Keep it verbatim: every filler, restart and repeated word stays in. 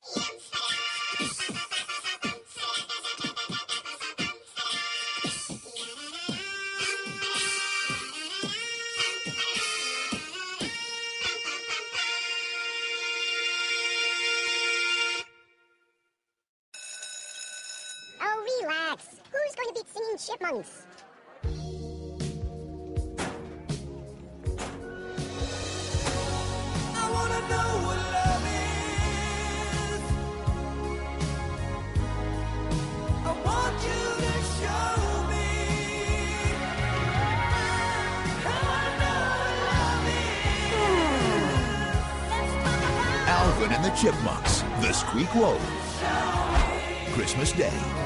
Oh, relax. Who's going to beat singing chipmunks? I wanna know what love is. I want you to show me how I know what love is. Alvin and the Chipmunks, the Squeakquel. Christmas Day.